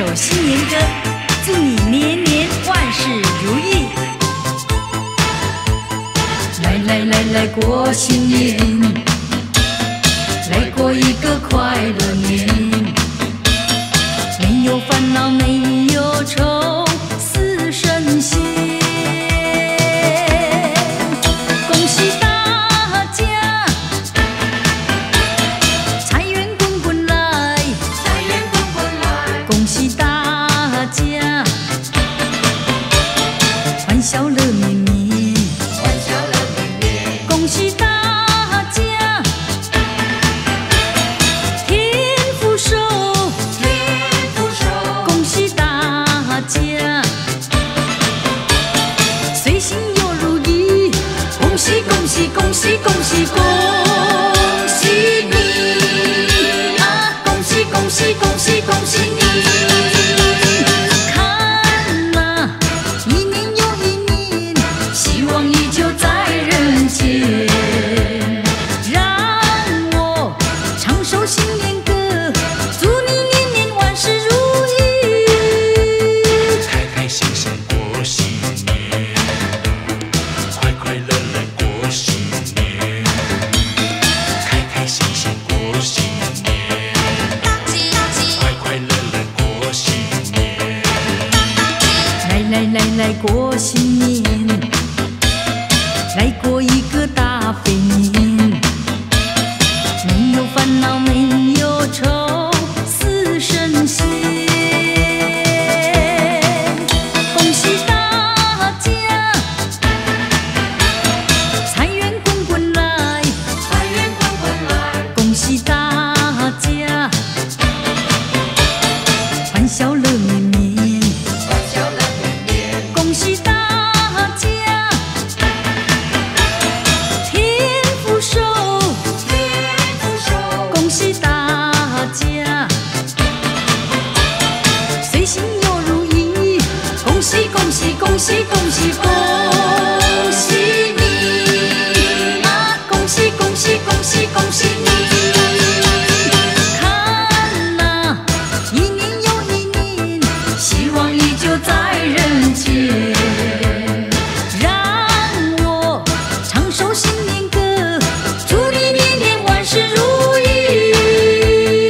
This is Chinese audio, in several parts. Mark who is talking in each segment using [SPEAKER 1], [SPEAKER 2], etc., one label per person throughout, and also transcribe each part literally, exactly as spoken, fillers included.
[SPEAKER 1] 首新年歌，祝你年年万事如意。来来来来过新年，来过一个快乐年，没有烦恼没有愁，似神仙。恭喜大家，财源滚滚来，财源滚滚来。恭喜大家，欢笑乐绵绵，欢笑乐绵绵。恭喜大家，天福寿，天福寿。恭喜大家，随心又如意。恭喜恭喜恭喜恭喜恭喜你啊！恭喜恭喜恭喜恭喜你！看呐，一年又一年，希望依旧在人间。让我唱首新年歌，祝你年年万事如意。
[SPEAKER 2] 开开心心过新年，快快乐乐过新年，开开心心过新年，快快乐乐过新年。
[SPEAKER 1] 来来来来过新年，来过一个大肥年，没有烦恼没有愁，似神仙。恭喜大家，财源滚滚来，财源滚滚来。恭喜大家，欢笑乐绵绵，欢笑乐绵绵。恭喜大家，天福寿，天福寿。恭喜大家，随心又如意。恭喜恭喜恭喜恭喜恭喜你啊！恭喜恭喜恭喜恭喜你！看呐，一年又一年，希望依旧在人间。让我唱首新年歌，祝你年年万事如意。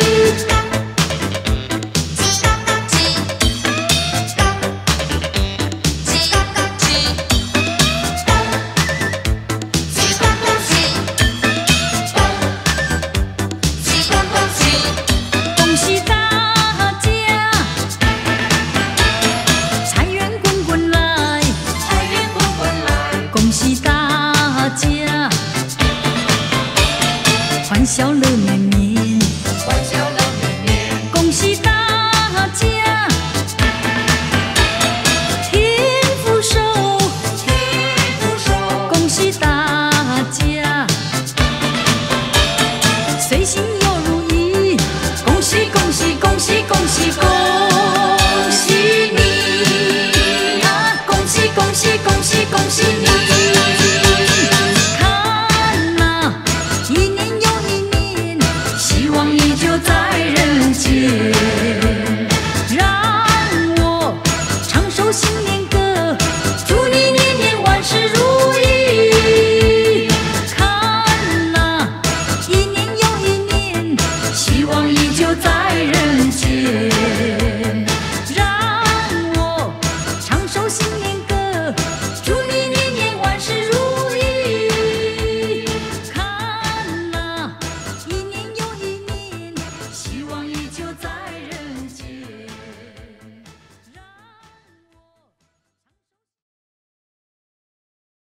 [SPEAKER 1] 恭喜大家，财源滚滚来，财源滚滚来。恭喜大家，欢笑乐